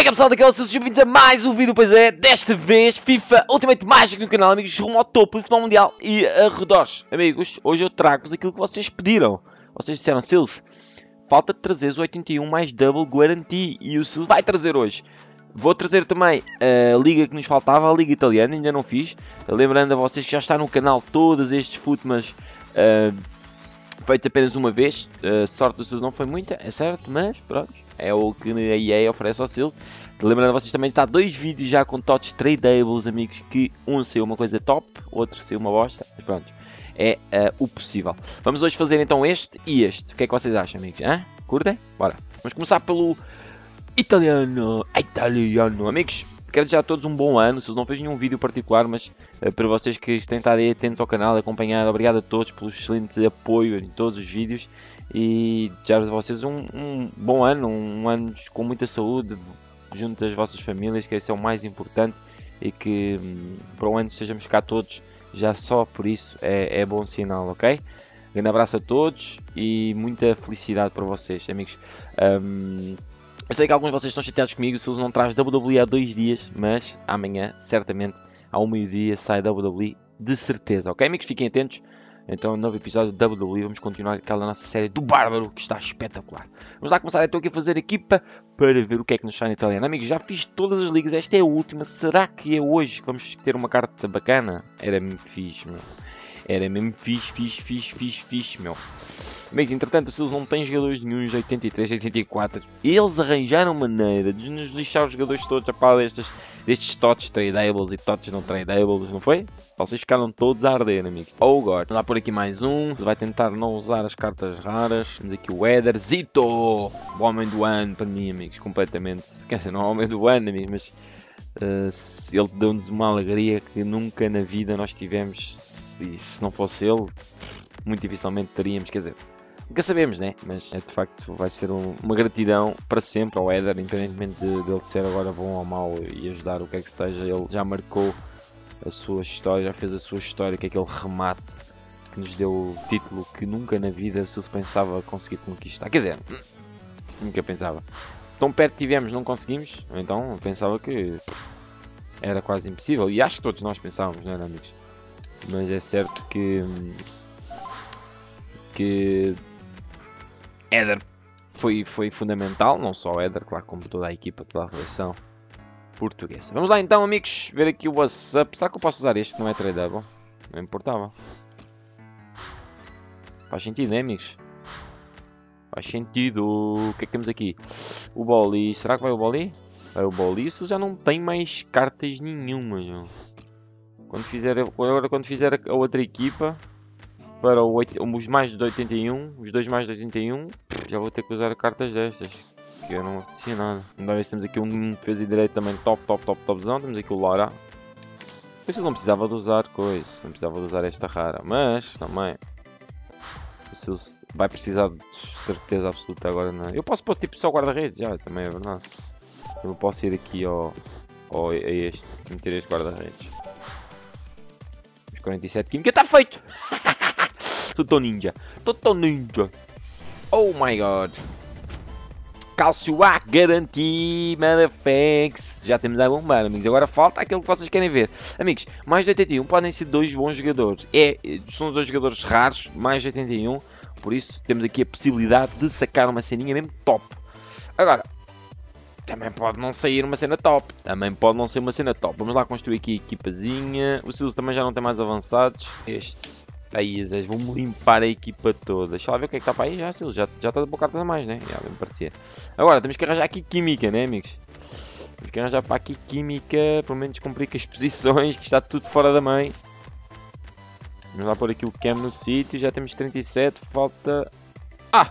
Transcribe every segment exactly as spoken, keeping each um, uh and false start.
que é pessoal, daqui é o Silvio, sejam bem-vindos a mais um vídeo, pois é, desta vez FIFA Ultimate Magic no canal, amigos, rumo ao topo do futebol mundial e arredores. Amigos, hoje eu trago-vos aquilo que vocês pediram. Vocês disseram, Silvio, falta de trazeres o oitenta e um mais Double Guarantee e o Silvio vai trazer hoje. Vou trazer também a liga que nos faltava, a liga italiana, ainda não fiz. Lembrando a vocês que já está no canal todos estes futmas uh, feitos apenas uma vez. A sorte do Silvio não foi muita, é certo, mas pronto. É o que a E A oferece ao Silvio. Lembrando a vocês também está dois vídeos já com touch tradables, amigos, que um saiu uma coisa top, outro saiu uma bosta, mas pronto, é uh, o possível. Vamos hoje fazer então este e este. O que é que vocês acham, amigos? Hã? Curtem? Bora. Vamos começar pelo italiano. Italiano. Amigos, quero desejar a todos um bom ano. Se não fez nenhum vídeo particular, mas uh, para vocês que têm estado aí atentos ao canal, acompanhar, obrigado a todos pelo excelente apoio em todos os vídeos. E desejar a vocês um, um bom ano, um ano com muita saúde, junto das vossas famílias, que esse é o mais importante. E que um, para o ano estejamos cá todos, já só por isso é, é bom sinal, ok? Grande abraço a todos e muita felicidade para vocês, amigos. Um, eu sei que alguns de vocês estão chateados comigo se eles não trazem W W E há dois dias, mas amanhã, certamente, ao meio-dia, sai W W E de certeza, ok, amigos? Fiquem atentos. Então, novo episódio de W W E, vamos continuar aquela nossa série do Bárbaro, que está espetacular. Vamos lá começar, então, aqui a fazer equipa para ver o que é que nos sai no italiano. Amigos, já fiz todas as ligas, esta é a última. Será que é hoje que vamos ter uma carta bacana? Era mesmo fixe, meu. Era mesmo fixe, fixe, fixe, fixe, fixe, meu. Amigos, entretanto, se eles não têm jogadores nenhum de oitenta e três, oitenta e quatro, eles arranjaram maneira de nos lixar os jogadores todos a par destes, destes tots tradables e tots não tradables, não foi? Vocês ficaram todos a arder, amigos. Oh God. Vamos lá por aqui mais um. Vai tentar não usar as cartas raras. Temos aqui o Ederzito. O homem do ano para mim, amigos. Completamente. Quer dizer, não é o homem do ano, amigos, mas uh, ele deu-nos uma alegria que nunca na vida nós tivemos. Se, se não fosse ele, muito dificilmente teríamos. Quer dizer, nunca sabemos, né? Mas é, de facto vai ser um, uma gratidão para sempre ao Eder, independentemente de, de ele ser agora bom ou mau e ajudar o que é que seja. Ele já marcou a sua história, já fez a sua história, que é aquele remate que nos deu o título que nunca na vida se pensava conseguir conquistar. Quer dizer, nunca pensava. Tão perto tivemos, não conseguimos, então pensava que era quase impossível. E acho que todos nós pensávamos, não é, amigos? Mas é certo que que Eder foi, foi fundamental, não só o Eder, claro, como toda a equipa, toda a seleção portuguesa. Vamos lá então, amigos, ver aqui o WhatsApp. Será que eu posso usar este que não é tradable? Não importava. Faz sentido, né, amigos? Faz sentido. O que é que temos aqui? O Boli. Será que vai o Boli? Vai o Boli. Isso já não tem mais cartas nenhuma, já. Quando fizer, agora quando fizer a outra equipa para o, os mais de oitenta e um, os dois mais de oitenta e um, já vou ter que usar cartas destas. Que eu não apetecia nada. Vamos ver se temos aqui um defesa e direito também top, top, top, topzão. Temos aqui o Lara. Pois não precisava de usar coisa, não precisava de usar esta rara, mas também se vai precisar de certeza absoluta agora, não é? Eu posso pôr tipo só guarda-redes, já, também é verdade. Eu posso ir aqui ao, ao, a este, meter este guarda-redes. Os quarenta e sete química, está feito! Estou tão ninja, estou tão ninja. Oh my god. Cálcio A, garantia, motherfucks. Já temos a bombar, amigos. Agora falta aquilo que vocês querem ver. Amigos, mais de oitenta e um podem ser dois bons jogadores. É, são dois jogadores raros, mais de oitenta e um. Por isso, temos aqui a possibilidade de sacar uma ceninha mesmo top. Agora, também pode não sair uma cena top. Também pode não ser uma cena top. Vamos lá construir aqui a equipazinha. O Silas também já não tem mais avançados. Este. Aí, Zé, vamos limpar a equipa toda. Deixa lá ver o que é que está para aí já, Silas. Já, já está de boa carta a mais, né? Já, bem parecia. Agora, temos que arranjar aqui química, né, amigos? Temos que arranjar para aqui química. Pelo menos cumprir com as posições, que está tudo fora da mãe. Vamos lá pôr aqui o Cam no sítio. Já temos trinta e sete. Falta... Ah!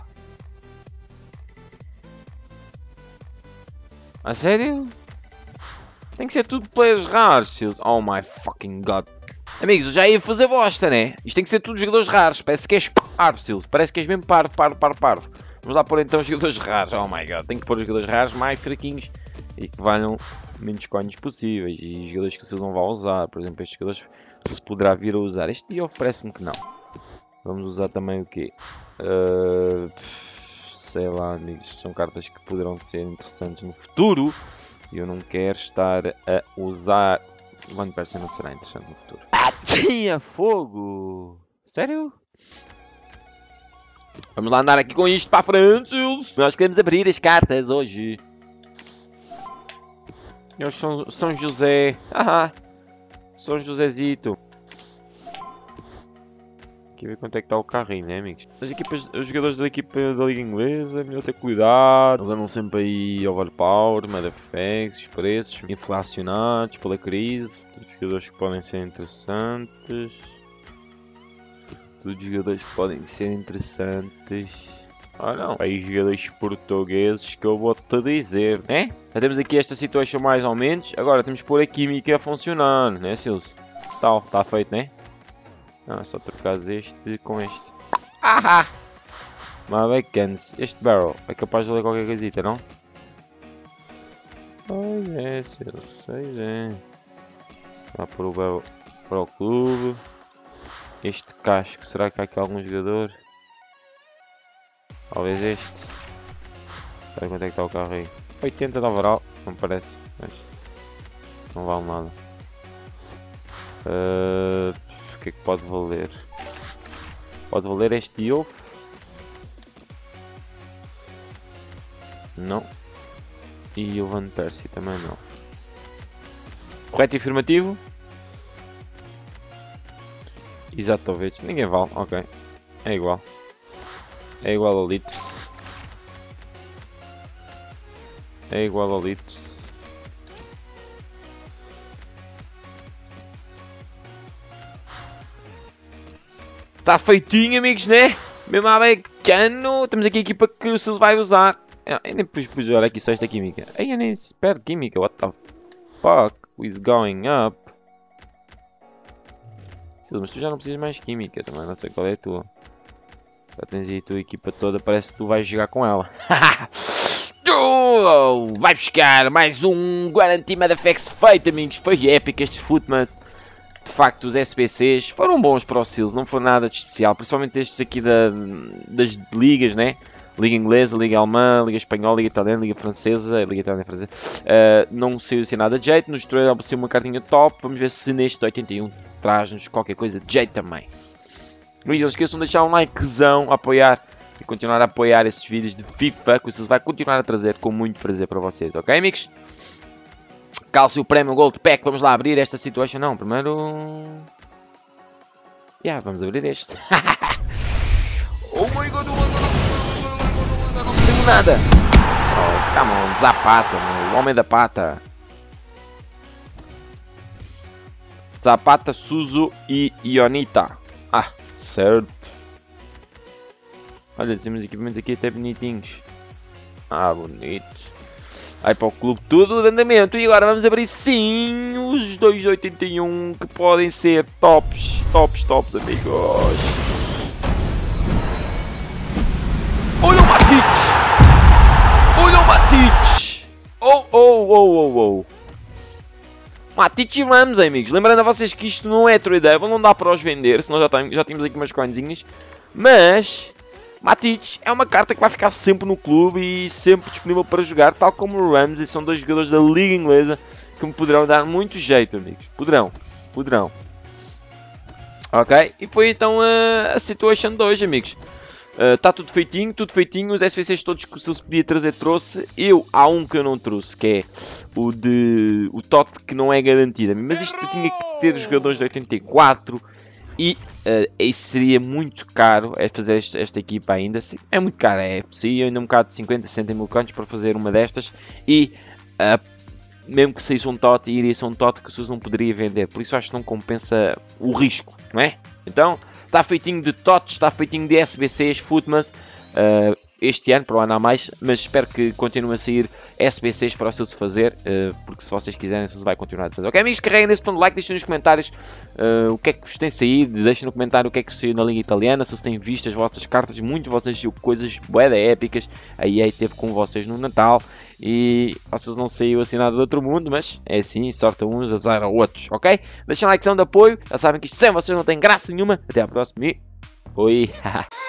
A sério? Tem que ser tudo players raros, Silas. Oh my fucking god. Amigos, eu já ia fazer bosta, né? Isto tem que ser tudo jogadores raros. Parece que és parvo, Silas. Parece que és mesmo parvo, parvo, parvo, parvo. Vamos lá pôr então jogadores raros. Oh my god. Tem que pôr jogadores raros mais fraquinhos e que valham menos coins possíveis. E jogadores que o Silas não vai usar. Por exemplo, estes jogadores se poderá vir a usar. Este dia parece-me que não. Vamos usar também o quê? Uh, sei lá, amigos. São cartas que poderão ser interessantes no futuro. E eu não quero estar a usar... O Van Persie não será interessante no futuro. Ah, tinha fogo! Sério? Vamos lá andar aqui com isto para a frente. Nós queremos abrir as cartas hoje. Eu sou São José. Haha. São Josézito. Aqui ver quanto é que está o carrinho, né, amigos? As equipas, os jogadores da equipa da Liga Inglesa, é melhor ter cuidado. Eles andam sempre aí overpower, motherfuckers, os preços inflacionados pela crise. Todos os jogadores que podem ser interessantes. Todos os jogadores que podem ser interessantes. Ah não, aí jogadores portugueses que eu vou-te dizer, né? Já temos aqui esta situação mais ou menos. Agora temos que pôr a química a funcionar, né, Silvio? Tal, está feito, né? Não, é só trocar este com este. Ahá! Mas bacanas. Este barrel é capaz de ler qualquer coisita, não? Pois é, Silvio, sei é. Vá pôr o barrel para o clube. Este casco, será que há aqui algum jogador? Talvez este. Sabe quanto é que está o carro aí? oitenta de overall, não parece, mas não vale nada. Uh, o que é que pode valer? Pode valer este Diouf? Não. E o Van Persie também não. Correto e afirmativo? Exatovich, ninguém vale, ok. É igual. É igual a litros. É igual a litros. Está feitinho, amigos, né? Mesmo a bacano. Temos aqui a equipa que o Silvio vai usar. Eu nem pus, pus olha aqui só esta química. Ai, eu nem espero química. What the fuck is going up? Silvio, mas tu já não precisas mais química também. Não sei qual é a tua. Já tens aí a tua equipa toda, parece que tu vais jogar com ela. Vai buscar mais um Guarantee Motherfucks feito, amigos. Foi épico este Footmas. De facto, os S B Cs foram bons para o Sills, não foi nada de especial. Principalmente estes aqui da, das ligas, né? Liga Inglesa, Liga Alemã, Liga Espanhola, Liga Italiana, Liga Francesa, Liga Italiana e Francesa. Uh, não saiu assim nada de jeito. Nos trouxe ser uma cartinha top. Vamos ver se neste oitenta e um traz-nos qualquer coisa de jeito também. Amigos, não esqueçam de deixar um likezão, apoiar e continuar a apoiar esses vídeos de FIFA, que o vai continuar a trazer com muito prazer para vocês, ok, amigos? Cálcio Premium Gold Pack, vamos lá abrir esta situação. Não, primeiro... Yeah, vamos abrir este. Oh my god, não consigo nada. Oh, come on, Zapata, o homem da pata. Zapata, Suzu e Ionita. Ah, certo. Olha, temos equipamentos aqui até bonitinhos. Ah, bonitos. Aí para o clube tudo de andamento. E agora vamos abrir sim os dois de oitenta e um que podem ser tops, tops, tops, amigos. Olha o Matic! Olha o Matic! Oh, oh, oh, oh, oh. Matic e Rams, amigos. Lembrando a vocês que isto não é tradeable, não dá para os vender, senão já, tem, já temos aqui umas coinzinhas. Mas Matic é uma carta que vai ficar sempre no clube e sempre disponível para jogar, tal como o Rams. E são dois jogadores da Liga Inglesa que me poderão dar muito jeito, amigos. Poderão, poderão. Ok? E foi então a, a situation de hoje, amigos. Está uh, tudo feitinho, tudo feitinho. Os S B Cs todos que o Sills podia trazer trouxe. Eu, há um que eu não trouxe, que é o de o T O T, que não é garantido. Mas isto eu tinha que ter jogadores de oitenta e quatro. E uh, isso seria muito caro, é fazer esta, esta equipa ainda. É muito caro, é preciso ainda um bocado de cinquenta, sessenta mil contos para fazer uma destas. E uh, mesmo que saísse um T O T, iria ser um T O T que o Sills não poderia vender. Por isso acho que não compensa o risco, não é? Então, está feitinho de T O Ts, está feitinho de S B Cs, Footmas. Uh, este ano, para o ano há mais, mas espero que continue a sair S B Cs para o Sills fazer, uh, porque se vocês quiserem, o Sills vai continuar a fazer. Ok, amigos, carreguem nesse ponto de like, deixem nos comentários uh, o que é que vos tem saído, deixem no comentário o que é que saiu na Liga Italiana, se vocês têm visto as vossas cartas, muitos de vocês viu coisas bué da épicas, a E A teve com vocês no Natal, e vocês não saiu assim nada do outro mundo, mas é assim, sorte a uns, azar a outros, ok? Deixem um likezão de apoio, já sabem que isto sem vocês não tem graça nenhuma, até à próxima e... Oi!